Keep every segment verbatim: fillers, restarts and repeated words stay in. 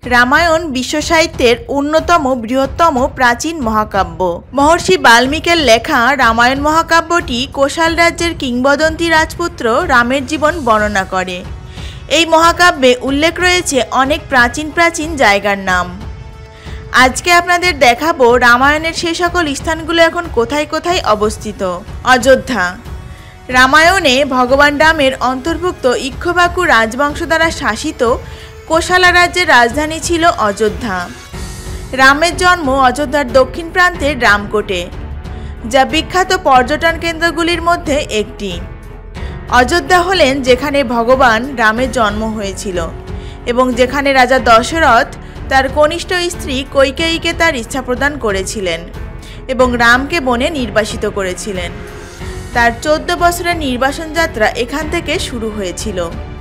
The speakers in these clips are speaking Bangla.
রামায়ণ বিশ্ব সাহিত্যের অন্যতম বৃহত্তম প্রাচীন মহাকাব্য। মহর্ষি বাল্মীকের লেখা রামায়ণ মহাকাব্যটি কোশাল রাজ্যের কিংবদন্তি রাজপুত্র রামের জীবন বর্ণনা করে। এই মহাকাব্যে উল্লেখ রয়েছে অনেক প্রাচীন প্রাচীন জায়গার নাম। আজকে আপনাদের দেখাবো রামায়ণের সে সকল স্থানগুলো এখন কোথায় কোথায় অবস্থিত। অযোধ্যা। রামায়ণে ভগবান রামের অন্তর্ভুক্ত ইক্ষ্বাকু রাজবংশ দ্বারা শাসিত কোশালা রাজ্যের রাজধানী ছিল অযোধ্যা। রামের জন্ম অযোধ্যার দক্ষিণ প্রান্তের রামকোটে, যা বিখ্যাত পর্যটন কেন্দ্রগুলির মধ্যে একটি। অযোধ্যা হলেন যেখানে ভগবান রামের জন্ম হয়েছিল এবং যেখানে রাজা দশরথ তার কনিষ্ঠ স্ত্রী কৈকেয়ীকে তার ইচ্ছা প্রদান করেছিলেন এবং রামকে বনে নির্বাসিত করেছিলেন। তার চোদ্দ বছরের নির্বাসন যাত্রা এখান থেকে শুরু হয়েছিল।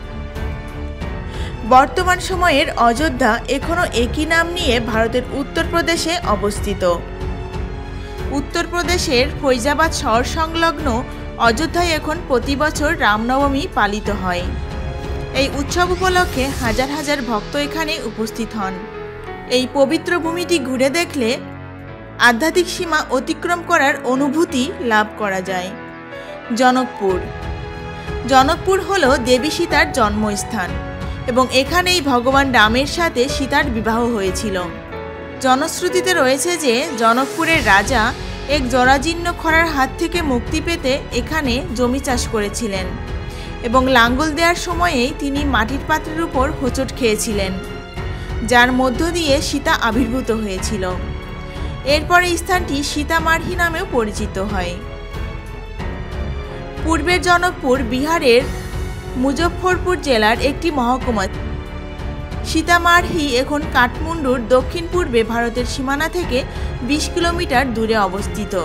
বর্তমান সময়ের অযোধ্যা এখনও একই নাম নিয়ে ভারতের উত্তরপ্রদেশে অবস্থিত। উত্তরপ্রদেশের ফৈজাবাদ শহর সংলগ্ন অযোধ্যায় এখন প্রতি বছর রামনবমী পালিত হয়। এই উৎসব উপলক্ষে হাজার হাজার ভক্ত এখানে উপস্থিত হন। এই পবিত্র ভূমিটি ঘুরে দেখলে আধ্যাত্মিক সীমা অতিক্রম করার অনুভূতি লাভ করা যায়। জনকপুর। জনকপুর হল দেবী সীতার জন্মস্থান এবং এখানেই ভগবান রামের সাথে সীতার বিবাহ হয়েছিল। জনশ্রুতিতে রয়েছে যে জনকপুরের রাজা এক জরাজীর্ণ খরার হাত থেকে মুক্তি পেতে এখানে জমি চাষ করেছিলেন এবং লাঙ্গল দেওয়ার সময়েই তিনি মাটির পাত্রের উপর হোঁচট খেয়েছিলেন, যার মধ্য দিয়ে সীতা আবির্ভূত হয়েছিল। এরপরে স্থানটি সীতামার্হি নামেও পরিচিত হয়। পূর্বের জনকপুর বিহারের মুজফ্ফরপুর জেলার একটি মহকুমা। সীতামার্হি এখন কাঠমান্ডুর দক্ষিণ পূর্বে ভারতের সীমানা থেকে বিশ কিলোমিটার দূরে অবস্থিত।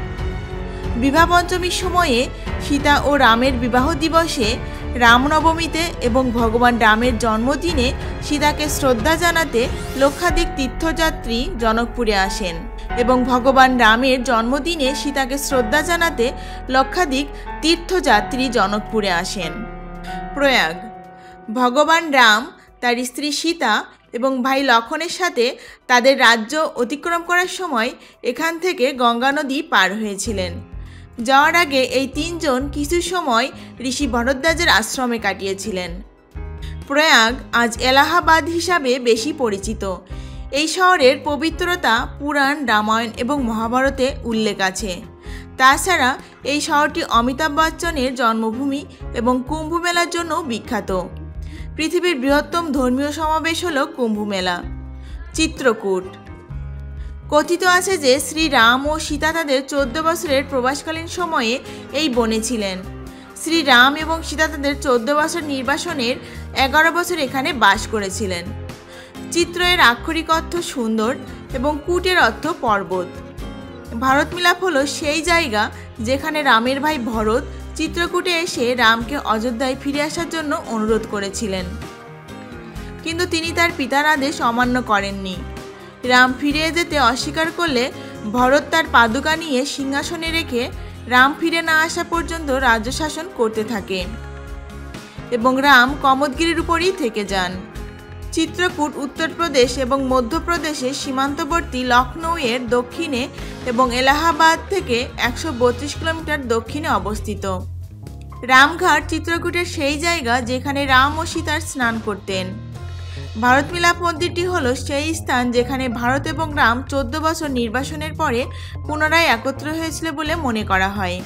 বিবাহ পঞ্চমীর সময়ে সীতা ও রামের বিবাহ দিবসে, রামনবমীতে এবং ভগবান রামের জন্মদিনে সীতাকে শ্রদ্ধা জানাতে লক্ষাধিক তীর্থযাত্রী জনকপুরে আসেন এবং ভগবান রামের জন্মদিনে সীতাকে শ্রদ্ধা জানাতে লক্ষাধিক তীর্থযাত্রী জনকপুরে আসেন। প্রয়াগ। ভগবান রাম তার স্ত্রী সীতা এবং ভাই লক্ষণের সাথে তাদের রাজ্য অতিক্রম করার সময় এখান থেকে গঙ্গা নদী পার হয়েছিলেন। যাওয়ার আগে এই তিনজন কিছু সময় ঋষি ভরদ্বাজের আশ্রমে কাটিয়েছিলেন। প্রয়াগ আজ এলাহাবাদ হিসাবে বেশি পরিচিত। এই শহরের পবিত্রতা পুরাণ, রামায়ণ এবং মহাভারতে উল্লেখ আছে। তাছাড়া এই শহরটি অমিতাভ বচ্চনের জন্মভূমি এবং কুম্ভ মেলার জন্য বিখ্যাত। পৃথিবীর বৃহত্তম ধর্মীয় সমাবেশ হল কুম্ভ মেলা। চিত্রকূট। কথিত আছে যে শ্রীরাম ও সীতা তাদের চোদ্দ বছরের প্রবাসকালীন সময়ে এই বনে ছিলেন। শ্রীরাম এবং সীতা তাদের চোদ্দ বছর নির্বাসনের এগারো বছর এখানে বাস করেছিলেন। চিত্র এর আক্ষরিক অর্থ সুন্দর এবং কূটের অর্থ পর্বত। ভারত মিলাপ হলো সেই জায়গা যেখানে রামের ভাই ভরত চিত্রকূটে এসে রামকে অযোধ্যায় ফিরে আসার জন্য অনুরোধ করেছিলেন, কিন্তু তিনি তার পিতার আদেশ অমান্য করেননি। রাম ফিরে যেতে অস্বীকার করলে ভরত তার পাদুকা নিয়ে সিংহাসনে রেখে রাম ফিরে না আসা পর্যন্ত রাজ্য শাসন করতে থাকে এবং রাম কমোদগিরির উপরই থেকে যান। চিত্রকূট উত্তরপ্রদেশ এবং মধ্যপ্রদেশের সীমান্তবর্তী লখনৌয়ের দক্ষিণে এবং এলাহাবাদ থেকে একশো বত্রিশ কিলোমিটার দক্ষিণে অবস্থিত। রামঘাট চিত্রকূটের সেই জায়গা যেখানে রাম ও সীতার স্নান করতেন। ভারত মিলাপ মন্দিরটি হল সেই স্থান যেখানে ভারত এবং রাম চোদ্দ বছর নির্বাসনের পরে পুনরায় একত্র হয়েছিল বলে মনে করা হয়।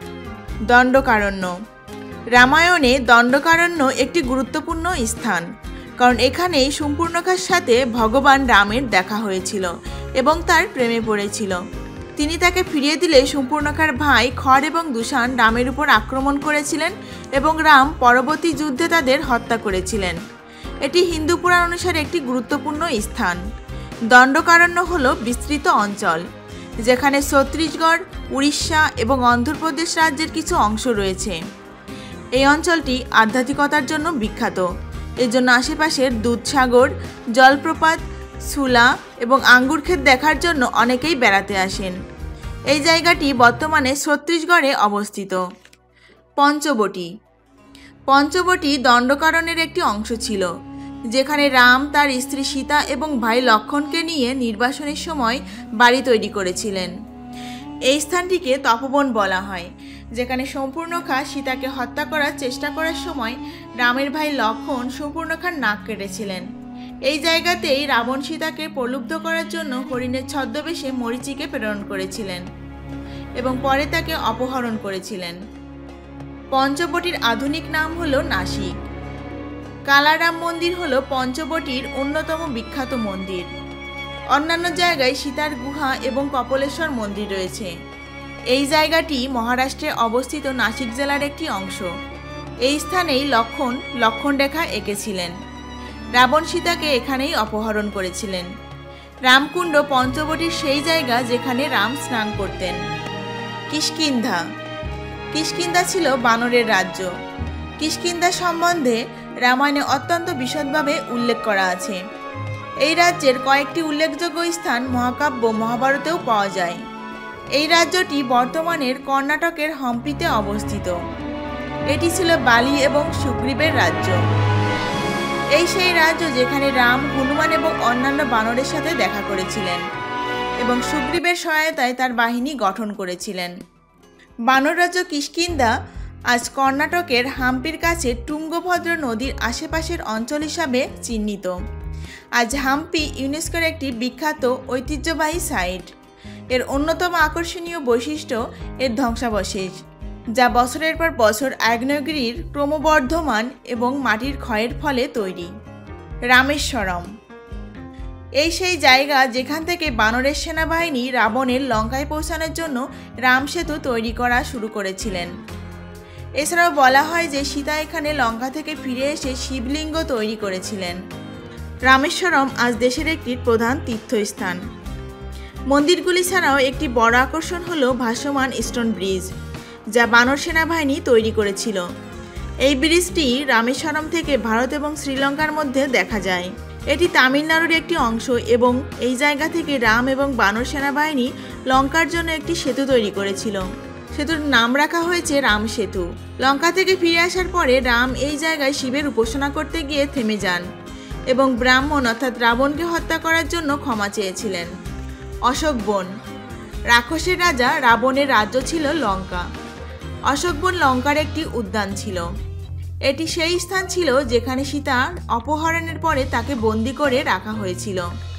দণ্ডকারণ্য। রামায়ণে দণ্ডকারণ্য একটি গুরুত্বপূর্ণ স্থান, কারণ এখানেই সম্পূর্ণকার সাথে ভগবান রামের দেখা হয়েছিল এবং তার প্রেমে পড়েছিল। তিনি তাকে ফিরিয়ে দিলে সম্পূর্ণকার ভাই খড় এবং দূষণ রামের উপর আক্রমণ করেছিলেন এবং রাম পরবর্তী যুদ্ধে তাদের হত্যা করেছিলেন। এটি হিন্দু পুরাণ অনুসারে একটি গুরুত্বপূর্ণ স্থান। দণ্ডকারণ্য হল বিস্তৃত অঞ্চল যেখানে ছত্তিশগড়, উড়িষ্যা এবং অন্ধ্রপ্রদেশ রাজ্যের কিছু অংশ রয়েছে। এই অঞ্চলটি আধ্যাত্মিকতার জন্য বিখ্যাত। এর জন্য আশেপাশের দুধসাগর, জলপ্রপাত, সুলা এবং আঙ্গুর ক্ষেত দেখার জন্য অনেকেই বেড়াতে আসেন। এই জায়গাটি বর্তমানে ছত্তিশগড়ে অবস্থিত। পঞ্চবটি। পঞ্চবটি দণ্ডকারণ্যের একটি অংশ ছিল। যেখানে রাম তার স্ত্রী সীতা এবং ভাই লক্ষ্মণকে নিয়ে নির্বাসনের সময় বাড়ি তৈরি করেছিলেন। এই স্থানটিকে তপবন বলা হয়, যেখানে সম্পূর্ণখা সীতাকে হত্যা করার চেষ্টা করার সময় রামের ভাই লক্ষ্মণ সম্পূর্ণখার নাক কেটেছিলেন। এই জায়গাতেই রাবণ সীতাকে প্রলুব্ধ করার জন্য হরিণের ছদ্মবেশে মরীচিকে প্রেরণ করেছিলেন এবং পরে তাকে অপহরণ করেছিলেন। পঞ্চবটির আধুনিক নাম হল নাসিক। কালারাম মন্দির হল পঞ্চবটির অন্যতম বিখ্যাত মন্দির। অন্যান্য জায়গায় সীতার গুহা এবং কপলেশ্বর মন্দির রয়েছে। এই জায়গাটি মহারাষ্ট্রে অবস্থিত নাসিক জেলার একটি অংশ। এই স্থানেই লক্ষ্মণ লক্ষ্মণরেখা এঁকেছিলেন। রাবণ সীতাকে এখানেই অপহরণ করেছিলেন। রামকুণ্ড পঞ্চবটির সেই জায়গা যেখানে রাম স্নান করতেন। কিষ্কিন্ধা। কিষ্কিন্ধা ছিল বানরের রাজ্য। কিষ্কিন্ধা সম্বন্ধে রামায়ণে অত্যন্ত বিশদভাবে উল্লেখ করা আছে। এই রাজ্যের কয়েকটি উল্লেখযোগ্য স্থান মহাকাব্য মহাভারতেও পাওয়া যায়। এই রাজ্যটি বর্তমানের কর্ণাটকের হাম্পিতে অবস্থিত। এটি ছিল বালি এবং সুগ্রীবের রাজ্য। এই সেই রাজ্য যেখানে রাম হনুমান এবং অন্যান্য বানরের সাথে দেখা করেছিলেন এবং সুগ্রীবের সহায়তায় তার বাহিনী গঠন করেছিলেন। বানর রাজ্য কিষ্কিন্ধা আজ কর্ণাটকের হাম্পির কাছে তুঙ্গভদ্র নদীর আশেপাশের অঞ্চল হিসাবে চিহ্নিত। আজ হাম্পি ইউনেস্কোর একটি বিখ্যাত ঐতিহ্যবাহী সাইট। এর অন্যতম আকর্ষণীয় বৈশিষ্ট্য এর ধ্বংসাবশেষ, যা বছরের পর বছর আগ্নেয়গিরির ক্রমবর্ধমান এবং মাটির ক্ষয়ের ফলে তৈরি। রামেশ্বরম। এই সেই জায়গা যেখান থেকে বানরের সেনাবাহিনী রাবণের লঙ্কায় পৌঁছানোর জন্য রাম সেতু তৈরি করা শুরু করেছিলেন। এছাড়াও বলা হয় যে সীতা এখানে লঙ্কা থেকে ফিরে এসে শিবলিঙ্গ তৈরি করেছিলেন। রামেশ্বরম আজ দেশের একটি প্রধান তীর্থস্থান। মন্দিরগুলি ছাড়াও একটি বড় আকর্ষণ হল ভাসমান স্টোন ব্রিজ, যা বানর সেনাবাহিনী তৈরি করেছিল। এই ব্রিজটি রামেশ্বরম থেকে ভারত এবং শ্রীলঙ্কার মধ্যে দেখা যায়। এটি তামিলনাড়ুর একটি অংশ এবং এই জায়গা থেকে রাম এবং বানর সেনাবাহিনী লঙ্কার জন্য একটি সেতু তৈরি করেছিল। সেতুর নাম রাখা হয়েছে রাম সেতু। লঙ্কা থেকে ফিরে আসার পরে রাম এই জায়গায় শিবের উপাসনা করতে গিয়ে থেমে যান এবং ব্রাহ্মণ অর্থাৎ রাবণকে হত্যা করার জন্য ক্ষমা চেয়েছিলেন। অশোকবন। রাক্ষসের রাজা রাবণের রাজ্য ছিল লঙ্কা। অশোকবন লঙ্কার একটি উদ্যান ছিল। এটি সেই স্থান ছিল যেখানে সীতার অপহরণের পরে তাকে বন্দি করে রাখা হয়েছিল।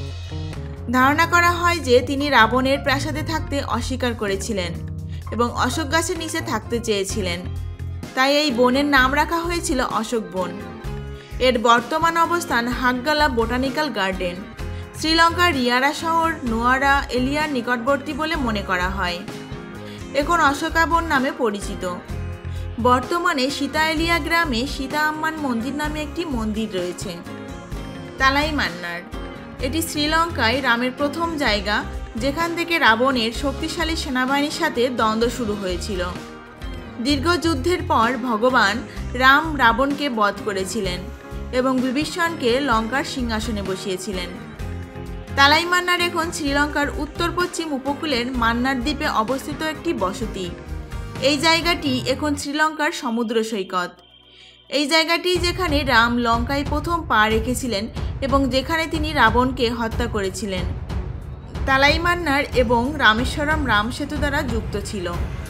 ধারণা করা হয় যে তিনি রাবণের প্রাসাদে থাকতে অস্বীকার করেছিলেন এবং অশোক গাছের নিচে থাকতে চেয়েছিলেন। তাই এই বনের নাম রাখা হয়েছিল অশোকবন। এর বর্তমান অবস্থান হাগগালা বোটানিক্যাল গার্ডেন, শ্রীলঙ্কার রিয়ারা শহর নোয়ারা এলিয়ার নিকটবর্তী বলে মনে করা হয়। এখন অশোকাবন নামে পরিচিত। বর্তমানে সীতা এলিয়া গ্রামে সীতা আম্মান মন্দির নামে একটি মন্দির রয়েছে। তালাইমান্নার। এটি শ্রীলঙ্কায় রামের প্রথম জায়গা যেখান থেকে রাবণের শক্তিশালী সেনাবাহিনীর সাথে দ্বন্দ্ব শুরু হয়েছিল। দীর্ঘ যুদ্ধের পর ভগবান রাম রাবণকে বধ করেছিলেন এবং বিভীষণকে লঙ্কার সিংহাসনে বসিয়েছিলেন। তালাইমান্নার এখন শ্রীলঙ্কার উত্তর পশ্চিম উপকূলের মান্নার দ্বীপে অবস্থিত একটি বসতি। এই জায়গাটি এখন শ্রীলঙ্কার সমুদ্র সৈকত। এই জায়গাটি যেখানে রাম লঙ্কায় প্রথম পা রেখেছিলেন এবং যেখানে তিনি রাবণকে হত্যা করেছিলেন। তালাইমান্নার এবং রামেশ্বরম রাম সেতু দ্বারা যুক্ত ছিল।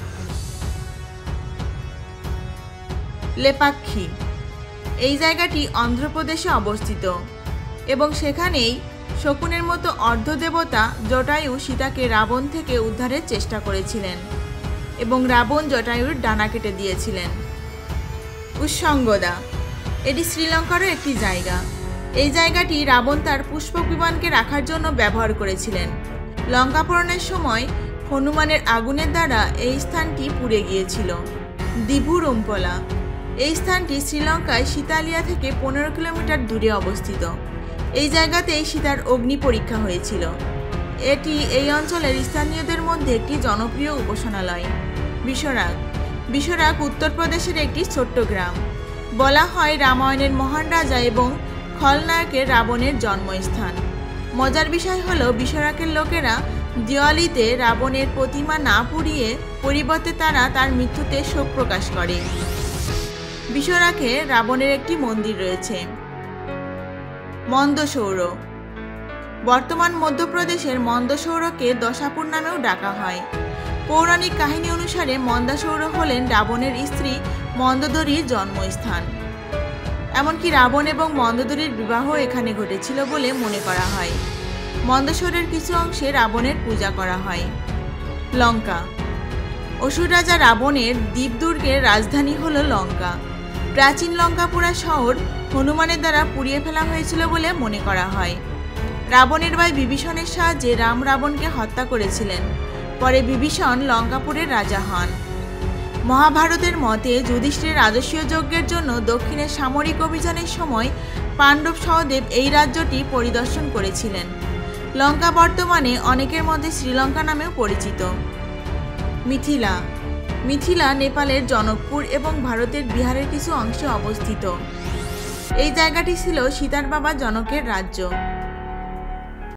লেপাক্ষী। এই জায়গাটি অন্ধ্রপ্রদেশে অবস্থিত এবং সেখানেই শকুনের মতো অর্ধদেবতা জটায়ু সীতাকে রাবণ থেকে উদ্ধারের চেষ্টা করেছিলেন এবং রাবণ জটায়ুর ডানা কেটে দিয়েছিলেন। উৎসঙ্গদা। এটি শ্রীলঙ্কারও একটি জায়গা। এই জায়গাটি রাবণ তার পুষ্পক বিমানকে রাখার জন্য ব্যবহার করেছিলেন। লঙ্কাপরণের সময় হনুমানের আগুনের দ্বারা এই স্থানটি পুড়ে গিয়েছিল। দিভুরুম্পলা। এই স্থানটি শ্রীলঙ্কায় সীতালিয়া থেকে পনেরো কিলোমিটার দূরে অবস্থিত। এই জায়গাতেই সীতার অগ্নি পরীক্ষা হয়েছিল। এটি এই অঞ্চলের স্থানীয়দের মধ্যে একটি জনপ্রিয় উপাসনালয়। বিশ্বরাগ। বিশ্বরাগ উত্তরপ্রদেশের একটি ছোট্ট গ্রাম। বলা হয় রামায়ণের মহান রাজা এবং খলনায়কের রাবণের জন্মস্থান। মজার বিষয় হলো বিশ্বরাগের লোকেরা দিওয়ালিতে রাবণের প্রতিমা না পুড়িয়ে পরিবর্তে তারা তার মৃত্যুতে শোক প্রকাশ করে। বিশ্বরাগে রাবণের একটি মন্দির রয়েছে। মন্দসৌর। বর্তমান মধ্যপ্রদেশের মন্দসৌরকে দশাপুর নামেও ডাকা হয়। পৌরাণিক কাহিনী অনুসারে মন্দাসৌর হলেন রাবণের স্ত্রী মন্দোদরীর জন্মস্থান। এমনকি রাবণ এবং মন্দোদরীর বিবাহ এখানে ঘটেছিল বলে মনে করা হয়। মন্দসৌরের কিছু অংশে রাবণের পূজা করা হয়। লঙ্কা। অসুর রাজা রাবণের দ্বীপদুর্গের রাজধানী হল লঙ্কা। প্রাচীন লঙ্কাপুরা শহর হনুমানের দ্বারা পুড়িয়ে ফেলা হয়েছিল বলে মনে করা হয়। রাবণের ভাই বিভীষণের সাহায্যে রাম রাবণকে হত্যা করেছিলেন। পরে বিভীষণ লঙ্কাপুরের রাজা হন। মহাভারতের মতে যুধিষ্ঠিরের রাজস্বীয় যজ্ঞের জন্য দক্ষিণের সামরিক অভিযানের সময় পাণ্ডব সহদেব এই রাজ্যটি পরিদর্শন করেছিলেন। লঙ্কা বর্তমানে অনেকের মধ্যে শ্রীলঙ্কা নামেও পরিচিত। মিথিলা। মিথিলা নেপালের জনকপুর এবং ভারতের বিহারের কিছু অংশে অবস্থিত। এই জায়গাটি ছিল সীতার বাবা জনকের রাজ্য।